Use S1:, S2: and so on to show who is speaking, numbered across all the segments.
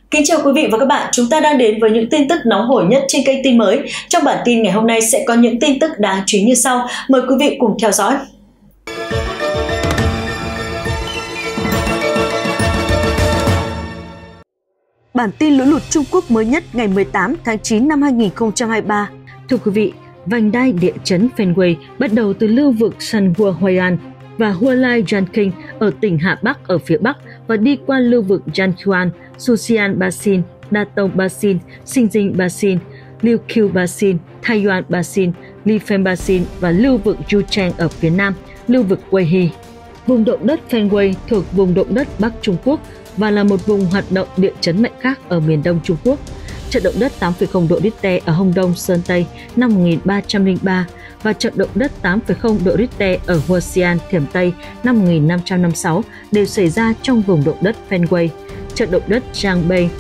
S1: Kính chào quý vị và các bạn, chúng ta đang đến với những tin tức nóng hổi nhất trên kênh Tin Mới. Trong bản tin ngày hôm nay sẽ có những tin tức đáng chú ý như sau. Mời quý vị cùng theo dõi. Bản tin lũ lụt Trung Quốc mới nhất ngày 18 tháng 9 năm 2023. Thưa quý vị, vành đai địa chấn Fenway bắt đầu từ lưu vực Sanhua Huai'an và Hualai Yanqing ở tỉnh Hà Bắc ở phía Bắc và đi qua lưu vực Jianghuan, Suxian Basin, Datong Basin, Xinjiang Basin, Liuqiu Basin, Taiyuan Basin, Lifeng Basin và lưu vực Yuchang ở phía Nam, lưu vực Weihai. Vùng động đất Fenway thuộc vùng động đất Bắc Trung Quốc và là một vùng hoạt động địa chấn mạnh khác ở miền Đông Trung Quốc. Trận động đất 8,0 độ Richter ở Hông Đông Sơn Tây năm 1303 và trận động đất 8,0 độ Richter ở Huasian Thiểm Tây năm 1556 đều xảy ra trong vùng động đất Fenway. Trận động đất Jiangbei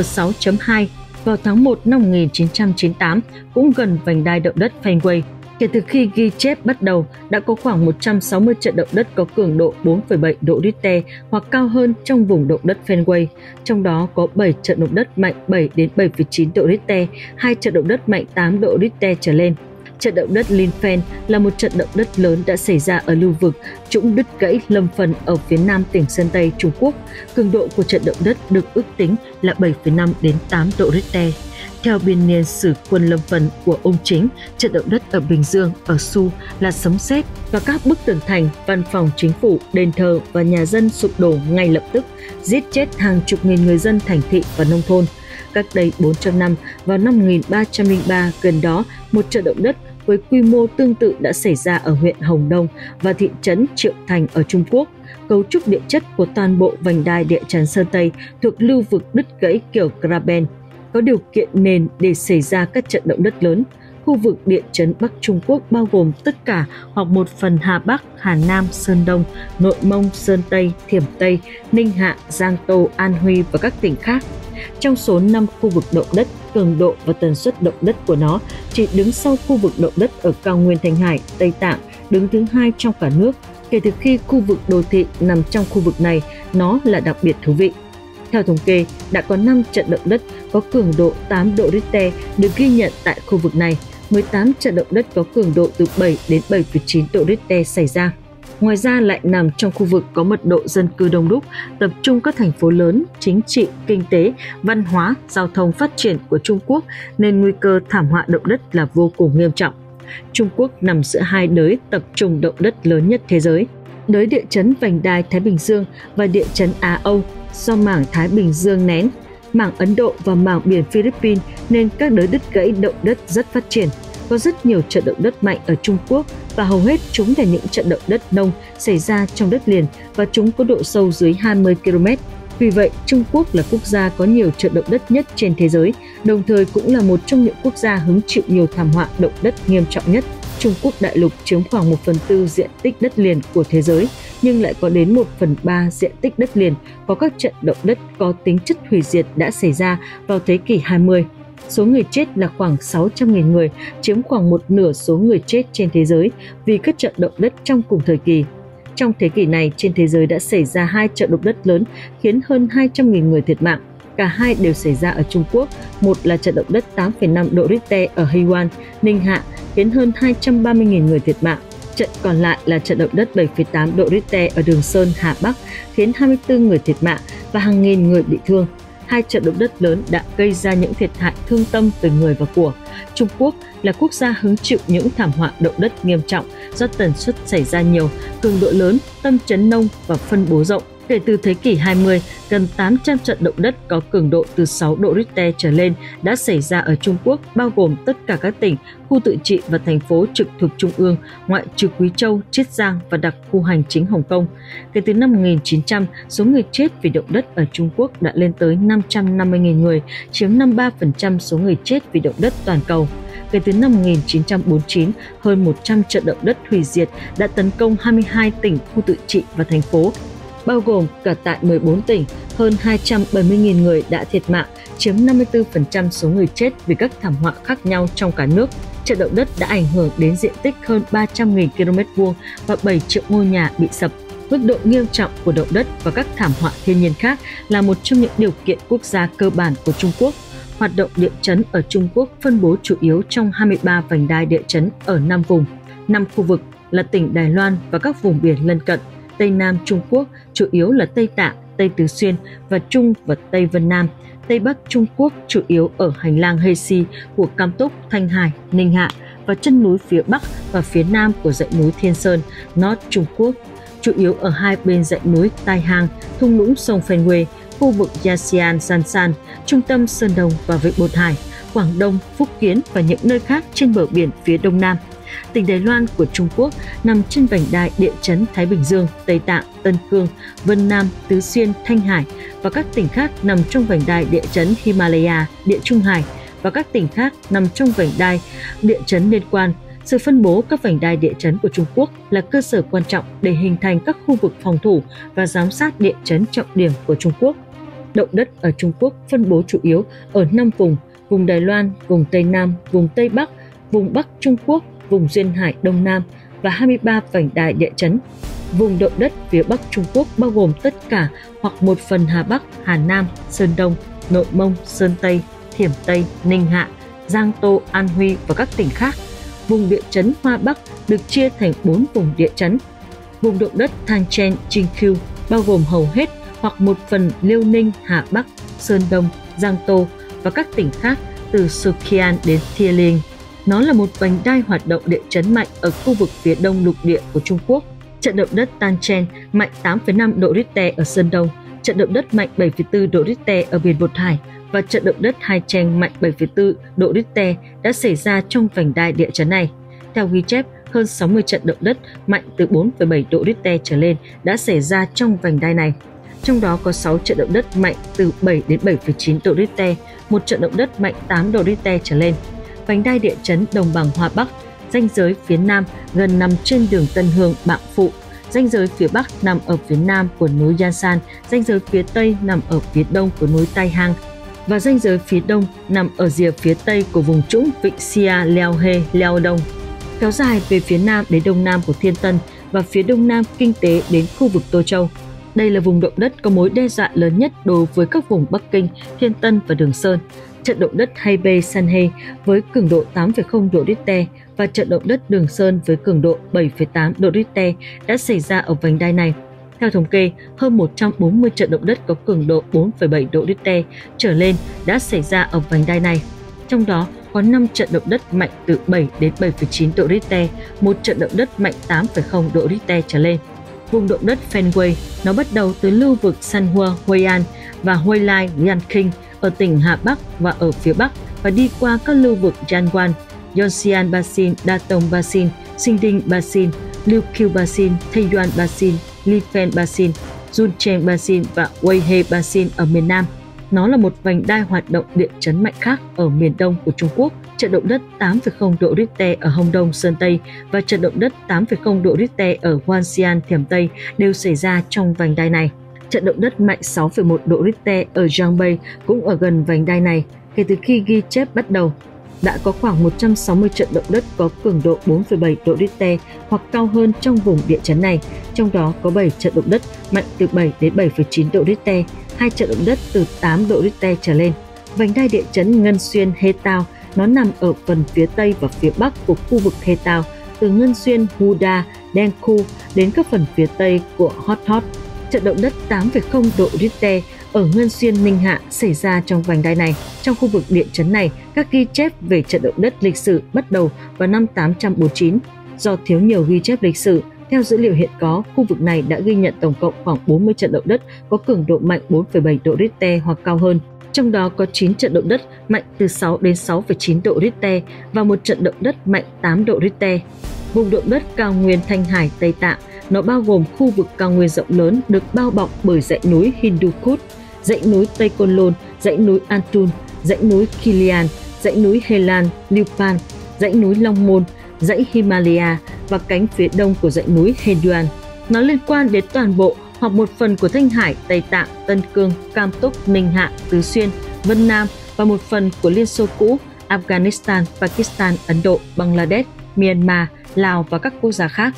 S1: M6.2 vào tháng 1 năm 1998 cũng gần vành đai động đất Fenway. Kể từ khi ghi chép bắt đầu, đã có khoảng 160 trận động đất có cường độ 4,7 độ Richter hoặc cao hơn trong vùng động đất Fenway. Trong đó có 7 trận động đất mạnh 7 đến 7,9 độ Richter, 2 trận động đất mạnh 8 độ Richter trở lên. Trận động đất Linfen là một trận động đất lớn đã xảy ra ở lưu vực trũng đứt gãy Lâm Phần ở phía nam tỉnh Sơn Tây, Trung Quốc. Cường độ của trận động đất được ước tính là 7,5 đến 8 độ Richter. Theo biên niên sử quân Lâm Phần của ông Chính, trận động đất ở Bình Dương, ở Su là sấm sét và các bức tường thành, văn phòng chính phủ, đền thờ và nhà dân sụp đổ ngay lập tức, giết chết hàng chục nghìn người dân thành thị và nông thôn. Cách đây 400 năm, vào năm 1303, gần đó, một trận động đất với quy mô tương tự đã xảy ra ở huyện Hồng Đông và thị trấn Triệu Thành ở Trung Quốc. Cấu trúc địa chất của toàn bộ vành đai địa chấn Sơn Tây thuộc lưu vực đứt gãy kiểu Graben có điều kiện nền để xảy ra các trận động đất lớn. Khu vực địa chấn Bắc Trung Quốc bao gồm tất cả hoặc một phần Hà Bắc, Hà Nam, Sơn Đông, Nội Mông, Sơn Tây, Thiểm Tây, Ninh Hạ, Giang Tô, An Huy và các tỉnh khác. Trong số 5 khu vực động đất, cường độ và tần suất động đất của nó chỉ đứng sau khu vực động đất ở cao nguyên Thanh Hải, Tây Tạng, đứng thứ 2 trong cả nước. Kể từ khi khu vực đô thị nằm trong khu vực này, nó là đặc biệt thú vị. Theo thống kê, đã có 5 trận động đất có cường độ 8 độ Richter được ghi nhận tại khu vực này, 18 trận động đất có cường độ từ 7 đến 7,9 độ Richter xảy ra. Ngoài ra lại nằm trong khu vực có mật độ dân cư đông đúc, tập trung các thành phố lớn, chính trị, kinh tế, văn hóa, giao thông phát triển của Trung Quốc nên nguy cơ thảm họa động đất là vô cùng nghiêm trọng. Trung Quốc nằm giữa hai đới tập trung động đất lớn nhất thế giới, đới địa chấn vành đai Thái Bình Dương và địa chấn Á-Âu do mảng Thái Bình Dương nén, mảng Ấn Độ và mảng biển Philippines nên các đới đứt gãy động đất rất phát triển. Có rất nhiều trận động đất mạnh ở Trung Quốc và hầu hết chúng là những trận động đất nông xảy ra trong đất liền và chúng có độ sâu dưới 20 km. Vì vậy, Trung Quốc là quốc gia có nhiều trận động đất nhất trên thế giới, đồng thời cũng là một trong những quốc gia hứng chịu nhiều thảm họa động đất nghiêm trọng nhất. Trung Quốc đại lục chiếm khoảng 1/4 diện tích đất liền của thế giới, nhưng lại có đến 1/3 diện tích đất liền có các trận động đất có tính chất hủy diệt đã xảy ra vào thế kỷ 20. Số người chết là khoảng 600.000 người, chiếm khoảng một nửa số người chết trên thế giới vì các trận động đất trong cùng thời kỳ. Trong thế kỷ này, trên thế giới đã xảy ra 2 trận động đất lớn khiến hơn 200.000 người thiệt mạng. Cả hai đều xảy ra ở Trung Quốc. Một là trận động đất 8,5 độ Richter ở Haiwan, Ninh Hạ, khiến hơn 230.000 người thiệt mạng. Trận còn lại là trận động đất 7,8 độ Richter ở Đường Sơn, Hà Bắc, khiến 24 người thiệt mạng và hàng nghìn người bị thương. 2 trận động đất lớn đã gây ra những thiệt hại thương tâm về người và của. Trung Quốc là quốc gia hứng chịu những thảm họa động đất nghiêm trọng do tần suất xảy ra nhiều, cường độ lớn, tâm chấn nông và phân bố rộng. Kể từ thế kỷ 20, gần 800 trận động đất có cường độ từ 6 độ Richter trở lên đã xảy ra ở Trung Quốc, bao gồm tất cả các tỉnh, khu tự trị và thành phố trực thuộc Trung ương, ngoại trừ Quý Châu, Chiết Giang và đặc khu hành chính Hồng Kông. Kể từ năm 1900, số người chết vì động đất ở Trung Quốc đã lên tới 550.000 người, chiếm 53% số người chết vì động đất toàn cầu. Kể từ năm 1949, hơn 100 trận động đất hủy diệt đã tấn công 22 tỉnh, khu tự trị và thành phố, bao gồm cả tại 14 tỉnh, hơn 270.000 người đã thiệt mạng, chiếm 54% số người chết vì các thảm họa khác nhau trong cả nước. Trận động đất đã ảnh hưởng đến diện tích hơn 300.000 km2 và 7 triệu ngôi nhà bị sập. Mức độ nghiêm trọng của động đất và các thảm họa thiên nhiên khác là một trong những điều kiện quốc gia cơ bản của Trung Quốc. Hoạt động địa chấn ở Trung Quốc phân bố chủ yếu trong 23 vành đai địa chấn ở 5 vùng, 5 khu vực là tỉnh Đài Loan và các vùng biển lân cận. Tây Nam Trung Quốc chủ yếu là Tây Tạng, Tây Tứ Xuyên và Trung và Tây Vân Nam. Tây Bắc Trung Quốc chủ yếu ở hành lang Hexi của Cam Túc, Thanh Hải, Ninh Hạ và chân núi phía Bắc và phía Nam của dãy núi Thiên Sơn, North Trung Quốc, chủ yếu ở hai bên dãy núi Tai Hang, thung lũng sông Fenway, khu vực Yasian Sansan, trung tâm Sơn Đông và Vịnh Bột Hải, Quảng Đông, Phúc Kiến và những nơi khác trên bờ biển phía Đông Nam. Tỉnh Đài Loan của Trung Quốc nằm trên vành đai địa chấn Thái Bình Dương, Tây Tạng, Tân Cương, Vân Nam, Tứ Xuyên, Thanh Hải và các tỉnh khác nằm trong vành đai địa chấn Himalaya, Địa Trung Hải và các tỉnh khác nằm trong vành đai địa chấn liên quan. Sự phân bố các vành đai địa chấn của Trung Quốc là cơ sở quan trọng để hình thành các khu vực phòng thủ và giám sát địa chấn trọng điểm của Trung Quốc. Động đất ở Trung Quốc phân bố chủ yếu ở 5 vùng: vùng Đài Loan, vùng Tây Nam, vùng Tây Bắc, vùng Bắc Trung Quốc, vùng Duyên Hải Đông Nam và 23 vành đai địa chấn. Vùng động đất phía Bắc Trung Quốc bao gồm tất cả hoặc một phần Hà Bắc, Hà Nam, Sơn Đông, Nội Mông, Sơn Tây, Thiểm Tây, Ninh Hạ, Giang Tô, An Huy và các tỉnh khác. Vùng địa chấn Hoa Bắc được chia thành 4 vùng địa chấn. Vùng động đất Than Chen, Chinkyu bao gồm hầu hết hoặc một phần Liêu Ninh, Hà Bắc, Sơn Đông, Giang Tô và các tỉnh khác từ Sukhian đến Thieling. Nó là một vành đai hoạt động địa chấn mạnh ở khu vực phía đông lục địa của Trung Quốc. Trận động đất Than Chen mạnh 8,5 độ Richter ở Sơn Đông, trận động đất mạnh 7,4 độ Richter ở biển Bột Hải và trận động đất Hai Cheng mạnh 7,4 độ Richter đã xảy ra trong vành đai địa chấn này. Theo ghi chép, hơn 60 trận động đất mạnh từ 4,7 độ Richter trở lên đã xảy ra trong vành đai này. Trong đó có 6 trận động đất mạnh từ 7 đến 7,9 độ Richter, một trận động đất mạnh 8 độ Richter trở lên. Vành đai địa chấn Đồng bằng Hoa Bắc, ranh giới phía Nam gần nằm trên đường Tân Hương Bạng Phụ, ranh giới phía Bắc nằm ở phía Nam của núi Yansan, ranh giới phía Tây nằm ở phía Đông của núi Tai Hang và ranh giới phía Đông nằm ở rìa phía Tây của vùng trũng Vịnh Sia Leo He Leo Đông, kéo dài về phía Nam đến Đông Nam của Thiên Tân và phía Đông Nam kinh tế đến khu vực Tô Châu. Đây là vùng động đất có mối đe dọa lớn nhất đối với các vùng Bắc Kinh, Thiên Tân và Đường Sơn. Trận động đất Hebei Sanhe với cường độ 8,0 độ Richter và trận động đất Đường Sơn với cường độ 7,8 độ Richter đã xảy ra ở vành đai này. Theo thống kê, hơn 140 trận động đất có cường độ 4,7 độ Richter trở lên đã xảy ra ở vành đai này. Trong đó có 5 trận động đất mạnh từ 7 đến 7,9 độ Richter, một trận động đất mạnh 8,0 độ Richter trở lên. Vùng động đất Fenway nó bắt đầu từ lưu vực Sanhua Huaiyan và Huailai Yanqing ở tỉnh Hà Bắc và ở phía Bắc và đi qua các lưu vực Yangon, Yonxian Basin, Datong Basin, Xingding Basin, Liuqiu Basin, Taiyuan Basin, Lifen Basin, Juncheng Basin và Weihe Basin ở miền Nam. Nó là một vành đai hoạt động địa chấn mạnh khác ở miền đông của Trung Quốc. Trận động đất 8,0 độ Richter ở Hồng Đông, Sơn Tây và trận động đất 8,0 độ Richter ở Huanxian, Thiểm Tây đều xảy ra trong vành đai này. Trận động đất mạnh 6,1 độ Richter ở Jiangbei cũng ở gần vành đai này. Kể từ khi ghi chép bắt đầu, đã có khoảng 160 trận động đất có cường độ 4,7 độ Richter hoặc cao hơn trong vùng địa chấn này, trong đó có 7 trận động đất mạnh từ 7 đến 7,9 độ Richter, 2 trận động đất từ 8 độ Richter trở lên. Vành đai địa chấn Ngân Xuyên Hetao nó nằm ở phần phía Tây và phía Bắc của khu vực Hetao, từ Ngân Xuyên Huda, Denku đến các phần phía Tây của Hot Hot. Trận động đất 8,0 độ Richter ở Ngân Xuyên Ninh Hạ xảy ra trong vành đai này. Trong khu vực địa chấn này, các ghi chép về trận động đất lịch sử bắt đầu vào năm 849. Do thiếu nhiều ghi chép lịch sử, theo dữ liệu hiện có, khu vực này đã ghi nhận tổng cộng khoảng 40 trận động đất có cường độ mạnh 4,7 độ Richter hoặc cao hơn. Trong đó có 9 trận động đất mạnh từ 6 đến 6,9 độ Richter và một trận động đất mạnh 8 độ Richter. Vùng động đất cao nguyên Thanh Hải, Tây Tạng, nó bao gồm khu vực cao nguyên rộng lớn được bao bọc bởi dãy núi Hindu Kush, dãy núi Tây Côn Lôn, dãy núi Antun, dãy núi Kilian, dãy núi Helan, Liupan, dãy núi Long Môn, dãy Himalaya và cánh phía đông của dãy núi Heduan. Nó liên quan đến toàn bộ hoặc một phần của Thanh Hải, Tây Tạng, Tân Cương, Cam Túc, Ninh Hạ, Tứ Xuyên, Vân Nam và một phần của Liên Xô cũ, Afghanistan, Pakistan, Ấn Độ, Bangladesh, Myanmar, Lào và các quốc gia khác.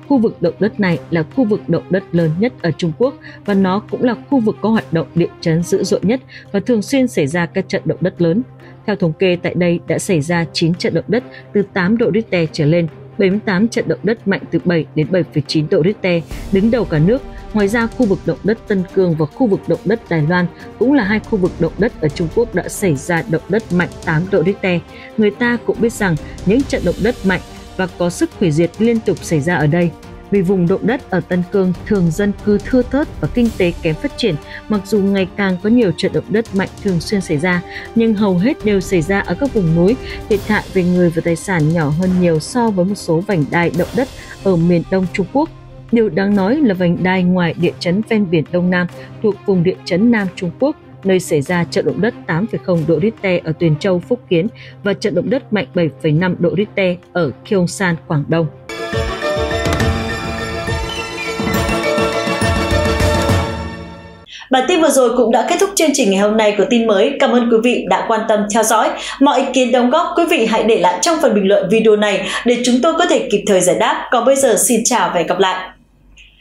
S1: khu vực động đất này là khu vực động đất lớn nhất ở Trung Quốc và nó cũng là khu vực có hoạt động địa chấn dữ dội nhất và thường xuyên xảy ra các trận động đất lớn. Theo thống kê, tại đây đã xảy ra 9 trận động đất từ 8 độ Richter trở lên, 78 trận động đất mạnh từ 7 đến 7,9 độ Richter, đứng đầu cả nước. Ngoài ra, khu vực động đất Tân Cương và khu vực động đất Đài Loan cũng là hai khu vực động đất ở Trung Quốc đã xảy ra động đất mạnh 8 độ Richter. Người ta cũng biết rằng những trận động đất mạnh và có sức hủy diệt liên tục xảy ra ở đây. Vì vùng động đất ở Tân Cương thường dân cư thưa thớt và kinh tế kém phát triển, mặc dù ngày càng có nhiều trận động đất mạnh thường xuyên xảy ra, nhưng hầu hết đều xảy ra ở các vùng núi, thiệt hại về người và tài sản nhỏ hơn nhiều so với một số vành đai động đất ở miền Đông Trung Quốc. Điều đáng nói là vành đai ngoài địa chấn ven biển Đông Nam thuộc vùng địa chấn Nam Trung Quốc, nơi xảy ra trận động đất 8,0 độ Richter ở Tuyền Châu, Phúc Kiến và trận động đất mạnh 7,5 độ Richter ở Gyeongsan, Quảng Đông.
S2: Bản tin vừa rồi cũng đã kết thúc chương trình ngày hôm nay của tin mới. Cảm ơn quý vị đã quan tâm theo dõi. Mọi ý kiến đóng góp quý vị hãy để lại trong phần bình luận video này để chúng tôi có thể kịp thời giải đáp. Còn bây giờ xin chào và hẹn gặp lại.